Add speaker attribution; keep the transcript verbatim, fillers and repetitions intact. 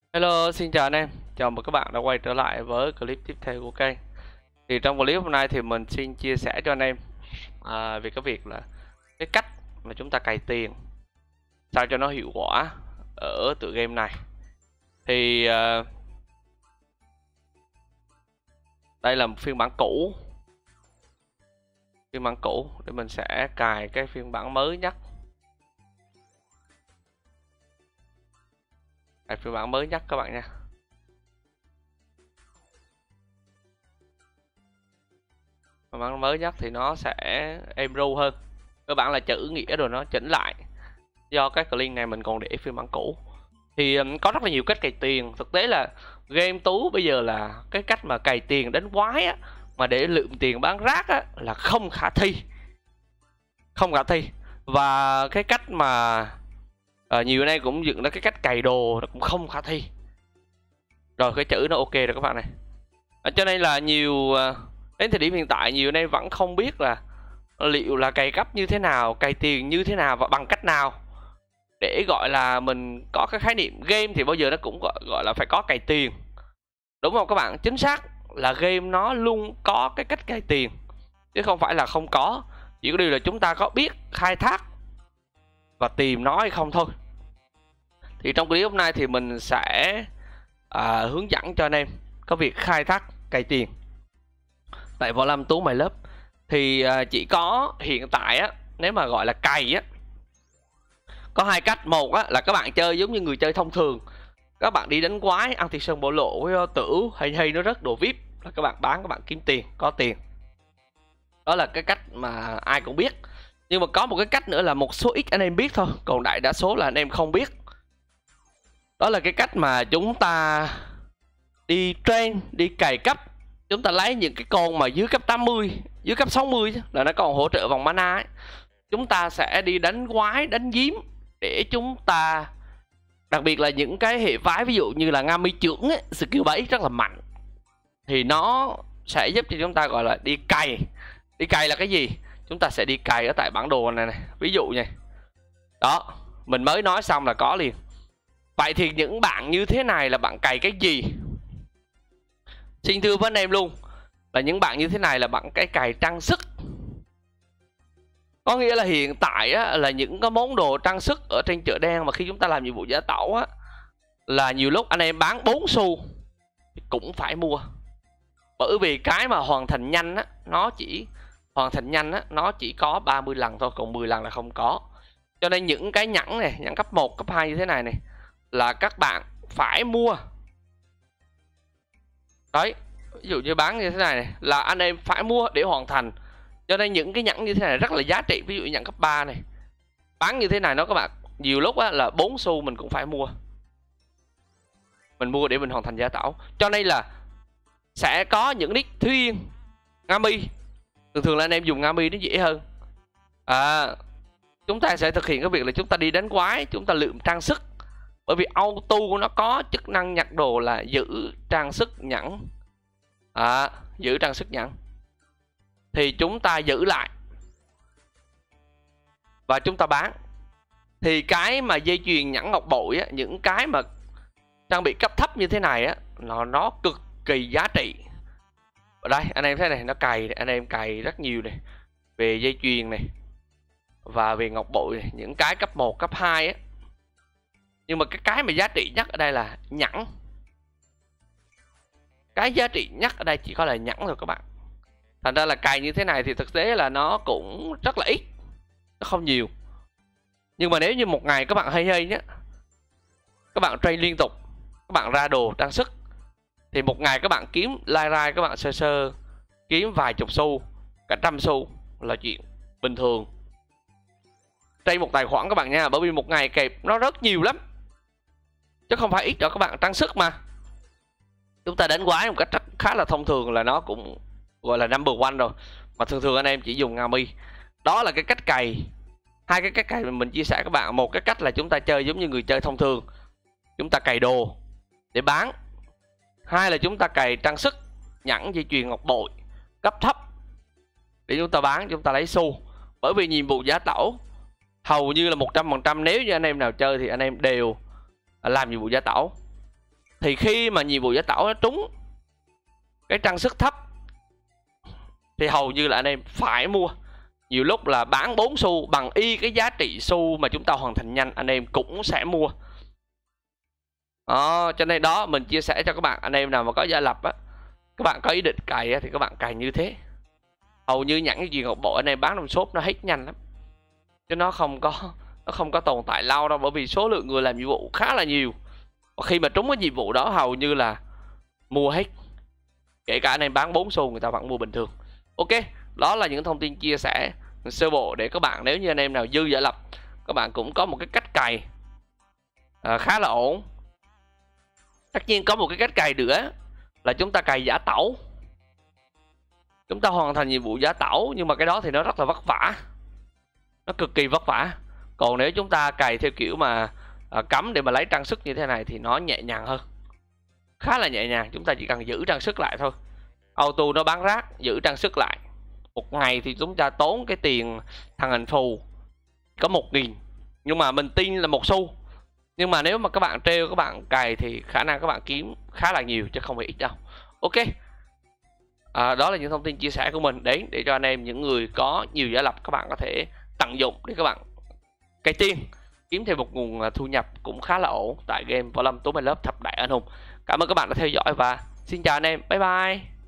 Speaker 1: Hello, xin chào anh em. Chào mừng các bạn đã quay trở lại với clip tiếp theo của kênh. Thì trong clip hôm nay thì mình xin chia sẻ cho anh em à, về cái việc là cái cách mà chúng ta cày tiền sao cho nó hiệu quả ở tựa game này. Thì à, đây là một phiên bản cũ. Phiên bản cũ để mình sẽ cài cái phiên bản mới nhất. Cài phiên bản mới nhất các bạn nha. Phiên bản mới nhất thì nó sẽ êm ru hơn. Các bạn là chữ nghĩa rồi nó chỉnh lại. Do cái link này mình còn để phiên bản cũ. Thì um, có rất là nhiều cách cày tiền. Thực tế là game tú bây giờ là cái cách mà cày tiền đánh quái á, mà để lượm tiền bán rác á, là không khả thi. Không khả thi. Và cái cách mà uh, nhiều nay cũng dựng ra cái cách cày đồ cũng không khả thi. Rồi cái chữ nó ok rồi các bạn này. À, cho nên là nhiều uh, đến thời điểm hiện tại nhiều nay vẫn không biết là liệu là cày cấp như thế nào, cày tiền như thế nào và bằng cách nào để gọi là mình có cái khái niệm game thì bao giờ nó cũng gọi, gọi là phải có cày tiền, đúng không các bạn? Chính xác là game nó luôn có cái cách cày tiền chứ không phải là không có, chỉ có điều là chúng ta có biết khai thác và tìm nó hay không thôi. Thì trong clip hôm nay thì mình sẽ à, hướng dẫn cho anh em có việc khai thác cày tiền tại Võ Lâm Tú My Lớp. Thì à, chỉ có hiện tại á, nếu mà gọi là cày á, có hai cách. Một á, là các bạn chơi giống như người chơi thông thường, các bạn đi đánh quái ăn thịt sơn bộ lộ với tử hay hay nó rất đồ vip là các bạn bán, các bạn kiếm tiền, có tiền. Đó là cái cách mà ai cũng biết. Nhưng mà có một cái cách nữa là một số ít anh em biết thôi, còn đại đa số là anh em không biết. Đó là cái cách mà chúng ta đi train, đi cày cấp. Chúng ta lấy những cái con mà dưới cấp tám mươi, dưới cấp sáu mươi là nó còn hỗ trợ vòng mana ấy. Chúng ta sẽ đi đánh quái, đánh giếm để chúng ta, đặc biệt là những cái hệ phái ví dụ như là Nga Mi trưởng ấy, skill bảy rất là mạnh, thì nó sẽ giúp cho chúng ta gọi là đi cày. Đi cày là cái gì? Chúng ta sẽ đi cày ở tại bản đồ này này, ví dụ nha. Đó, mình mới nói xong là có liền. Vậy thì những bạn như thế này là bạn cày cái gì? Xin thưa với anh em luôn là những bạn như thế này là bạn cái cày trang sức. Có nghĩa là hiện tại á, là những cái món đồ trang sức ở trên chợ đen mà khi chúng ta làm nhiệm vụ giá tẩu á, là nhiều lúc anh em bán bốn xu cũng phải mua. Bởi vì cái mà hoàn thành nhanh á, nó chỉ hoàn thành nhanh á, nó chỉ có ba mươi lần thôi, còn mười lần là không có. Cho nên những cái nhẫn này, nhẫn cấp một, cấp hai như thế này này là các bạn phải mua. Đấy, ví dụ như bán như thế này, này là anh em phải mua để hoàn thành. Cho nên những cái nhẫn như thế này rất là giá trị. Ví dụ như nhẫn cấp ba này, bán như thế này nó các bạn, nhiều lúc á, là bốn xu mình cũng phải mua. Mình mua để mình hoàn thành giá tẩu. Cho nên là sẽ có những nick Thúy Yên, Nga Mi. Thường thường là anh em dùng Nga Mi nó dễ hơn. À, chúng ta sẽ thực hiện cái việc là chúng ta đi đánh quái, chúng ta lượm trang sức. Bởi vì auto của nó có chức năng nhặt đồ là giữ trang sức nhẫn. À, giữ trang sức nhẫn. Thì chúng ta giữ lại và chúng ta bán. Thì cái mà dây chuyền nhẫn ngọc bội á, những cái mà trang bị cấp thấp như thế này á, nó nó cực kỳ giá trị. Ở đây anh em thấy này, nó cày này, anh em cày rất nhiều này, về dây chuyền này và về ngọc bội này, những cái cấp một, cấp hai á. Nhưng mà cái cái mà giá trị nhất ở đây là nhẫn. Cái giá trị nhất ở đây chỉ có là nhẫn thôi các bạn. Thành ra là cày như thế này thì thực tế là nó cũng rất là ít, nó không nhiều. Nhưng mà nếu như một ngày các bạn hay hay nhé, các bạn train liên tục, các bạn ra đồ trang sức, thì một ngày các bạn kiếm lai rai, các bạn sơ sơ kiếm vài chục xu, cả trăm xu là chuyện bình thường. Train một tài khoản các bạn nha, bởi vì một ngày kẹp nó rất nhiều lắm, chứ không phải ít đâu các bạn. Trang sức mà chúng ta đánh quái một cách khá là thông thường là nó cũng gọi là number one rồi. Mà thường thường anh em chỉ dùng Nga Mi. Đó là cái cách cày. Hai cái cách cày mình chia sẻ các bạn. Một cái cách là chúng ta chơi giống như người chơi thông thường, chúng ta cày đồ để bán. Hai là chúng ta cày trang sức, nhẫn, dây chuyền, ngọc bội cấp thấp để chúng ta bán, chúng ta lấy xu. Bởi vì nhiệm vụ giá tẩu hầu như là một trăm phần trăm nếu như anh em nào chơi thì anh em đều làm nhiệm vụ giá tẩu. Thì khi mà nhiệm vụ giả tảo nó trúng cái trang sức thấp thì hầu như là anh em phải mua. Nhiều lúc là bán bốn xu bằng y cái giá trị xu mà chúng ta hoàn thành nhanh, anh em cũng sẽ mua. Đó, cho nên đó mình chia sẻ cho các bạn, anh em nào mà có gia lập á, các bạn có ý định cày á, thì các bạn cày như thế. Hầu như nhẫn cái gì ngọc bội anh em bán trong shop nó hết nhanh lắm, chứ nó không có nó không có tồn tại lâu đâu, bởi vì số lượng người làm nhiệm vụ khá là nhiều. Và khi mà trúng cái nhiệm vụ đó hầu như là mua hết, kể cả anh em bán bốn xu người ta vẫn mua bình thường. Ok, đó là những thông tin chia sẻ sơ bộ để các bạn, nếu như anh em nào dư giả lập, các bạn cũng có một cái cách cày à, khá là ổn. Tất nhiên có một cái cách cày nữa là chúng ta cày giả tẩu, chúng ta hoàn thành nhiệm vụ giả tẩu, nhưng mà cái đó thì nó rất là vất vả, nó cực kỳ vất vả. Còn nếu chúng ta cày theo kiểu mà à, cắm để mà lấy trang sức như thế này thì nó nhẹ nhàng hơn, khá là nhẹ nhàng. Chúng ta chỉ cần giữ trang sức lại thôi, auto nó bán rác, giữ trang sức lại. Một ngày thì chúng ta tốn cái tiền thằng hình phù có một nghìn, nhưng mà mình tin là một xu. Nhưng mà nếu mà các bạn treo, các bạn cày thì khả năng các bạn kiếm khá là nhiều chứ không phải ít đâu. Ok, à, đó là những thông tin chia sẻ của mình đến để cho anh em, những người có nhiều giả lập, các bạn có thể tận dụng để các bạn cày tiền, kiếm thêm một nguồn thu nhập cũng khá là ổn tại game Võ Lâm Tú My Love Thập Đại Anh Hùng. Cảm ơn các bạn đã theo dõi và xin chào anh em, bye bye.